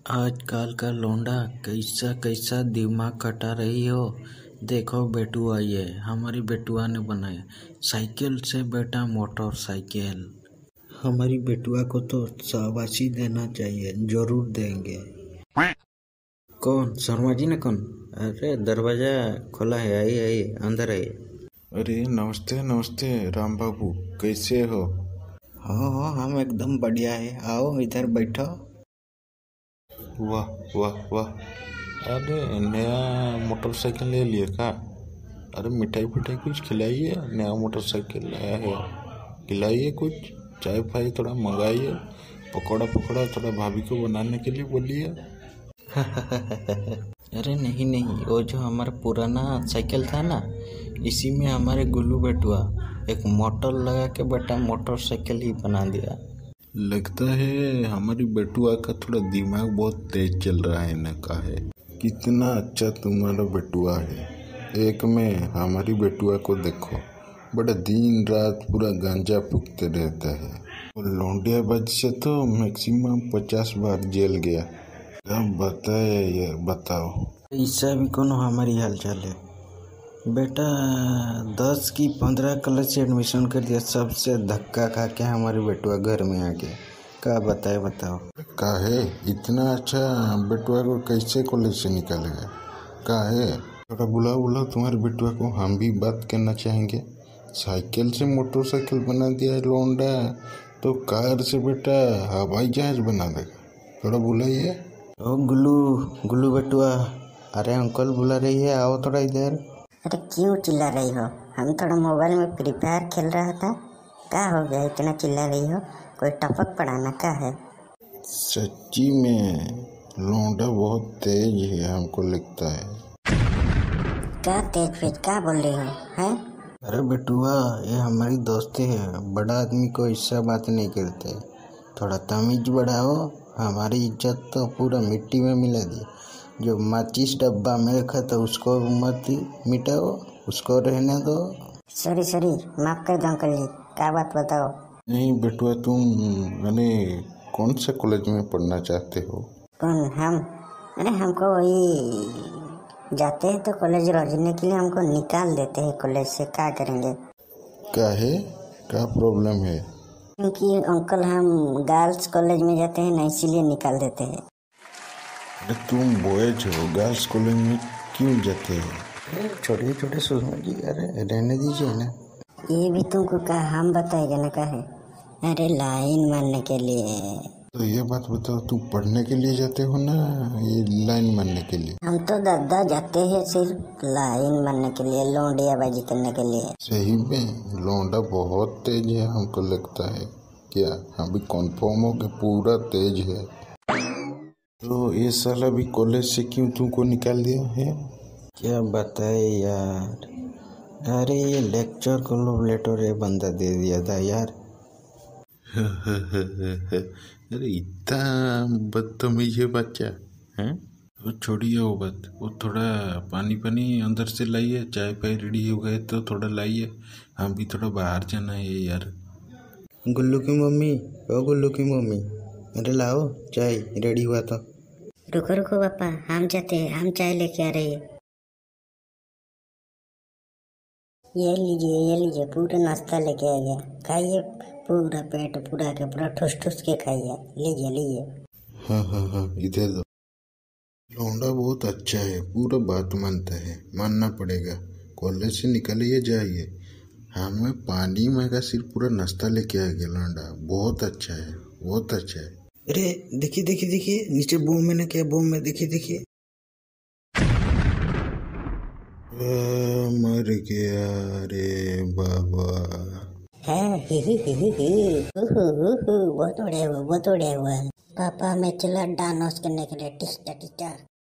आजकल का लौंडा कैसा कैसा दिमाग खटा रही हो। देखो बेटुआ, ये हमारी बेटुआ ने बनाया साइकिल से बेटा मोटरसाइकिल। हमारी बेटुआ को तो शाबाशी देना चाहिए, जरूर देंगे। कौन? शर्मा जी ने कौन? अरे दरवाजा खुला है, आइए आइए अंदर आइए। अरे नमस्ते नमस्ते राम बाबू, कैसे हो? हाँ, हम एकदम बढ़िया है। आओ इधर बैठो। वाह वाह वाह। अरे नया मोटरसाइकिल ले लिया का? अरे मिठाई फिठाई कुछ खिलाइए, नया मोटरसाइकिल लाया है, खिलाइए कुछ, चाय फाई थोड़ा मंगाइए, पकौड़ा पकौड़ा थोड़ा भाभी को बनाने के लिए बोलिए। अरे नहीं नहीं, वो जो हमारा पुराना साइकिल था ना, इसी में हमारे गुल्लू बेटुआ एक मोटर लगा के बेटा मोटरसाइकिल ही बना दिया। लगता है हमारी बेटुआ का थोड़ा दिमाग बहुत तेज चल रहा है ना। का है कितना अच्छा तुम्हारा बेटुआ है। एक में हमारी बेटुआ को देखो, बड़ा दिन रात पूरा गांजा फूकते रहता है, और लौंडिया बाज से तो मैक्सिमम 50 बार जेल गया। अब बताए ये बताओ, ऐसा भी कौन हमारी हालचाल है बेटा। 10 की 15 कॉलेज से एडमिशन कर दिया, सबसे धक्का खा के हमारी बेटुआ घर में आ गया। क्या बताए बताओ। काहे इतना अच्छा बेटुआ को कैसे कॉलेज से निकालेगा? काहे थोड़ा बुलाओ तुम्हारे बेटुआ को, हम भी बात करना चाहेंगे। साइकिल से मोटरसाइकिल बना दिया है लौंडा, तो कार से बेटा हवाई जहाज बना देगा। थोड़ा बुलाइए। ओ गुल्लू, गुल्लू बेटुआ, अरे अंकल बुला रही है, आओ थोड़ा इधर। अरे क्यों चिल्ला रही हो? हम थोड़ा मोबाइल में फ्री फायर खेल रहा था। क्या हो गया इतना चिल्ला रही हो? कोई टपक पड़ाना क्या है? सच्ची में लौंडा बहुत तेज है, हमको लगता है। क्या तेज फेज क्या बोल रही हो हैं? अरे बेटुआ, ये हमारी दोस्ती है, बड़ा आदमी को ऐसा बात नहीं करते। थोड़ा तमीज बढ़ाओ, हमारी इज्जत तो पूरा मिट्टी में मिला दी। जो माचिस डब्बा में रखा था उसको मत मिटाओ, उसको रहने दो। सॉरी माफ कर दो अंकल जी, क्या बात बताओ। नहीं बेटुआ, तुम मैंने कौन से कॉलेज में पढ़ना चाहते हो? कौन? हम? अरे हमको वही जाते हैं तो कॉलेज रोजने के लिए हमको निकाल देते हैं कॉलेज से। क्या करेंगे? क्या है, क्या प्रॉब्लम है? क्योंकि अंकल हम गर्ल्स कॉलेज में जाते हैं ना, इसीलिए निकाल देते हैं। अरे तुम बॉयज हो, गर्ल्स कॉलेज में क्यों जाते हो? छोटे छोटे सुषमा जी, अरे रहने दीजिए ना। ये भी तुमको क्या हम बताएगा ना? क्या है? अरे लाइन मारने के लिए। तो ये बात बताओ, तुम पढ़ने के लिए जाते हो ना ये लाइन मारने के लिए? हम तो दादा जाते हैं सिर्फ लाइन मारने के लिए, लौंडियाबाजी करने के लिए। सही में लौंडा बहुत तेज है, हमको लगता है। क्या हम भी कन्फर्म हो गए पूरा तेज है? तो ये साला भी कॉलेज से क्यों तुमको निकाल दिया है? क्या बताए यार। अरे ये लेक्चर को लो लेटर ये बंदा दे दिया था यार। अरे इतना बदतमीज है बच्चा है। तो छोड़िए वो बात, वो थोड़ा पानी पानी अंदर से लाइए, चाय पाई रेडी हो गए तो थोड़ा लाइए, हम भी थोड़ा बाहर जाना है यार। गुल्लू की मम्मी, ओ गुल्लू की मम्मी, अरे लाओ चाय, रेडी हुआ तो। रुको रुको पापा, हम जाते हैं, हम चाय लेके आ रहे हैं। ये लीजिए पूरा नाश्ता लेके आ गया, खाइए, पूरा पेट पूरा के पूरा ठुस ठुस के खाइए। लीजिए। हाँ इधर दो। लौंडा बहुत अच्छा है, पूरा बात मानता है, मानना पड़ेगा। कॉलेज से निकलिए जाइए, हमें पानी में का सिर्फ पूरा नाश्ता लेके आ गया। लौंडा बहुत अच्छा है, बहुत अच्छा है। अरे देखिए देखिए देखिए, नीचे बूम में ना क्या, बूम में देखिए देखिए। मर गया रे बाबा। है बहुत बढ़िया हुआ। पापा मैं चला डांस करने के लिए, टिस्टा टिस्टा।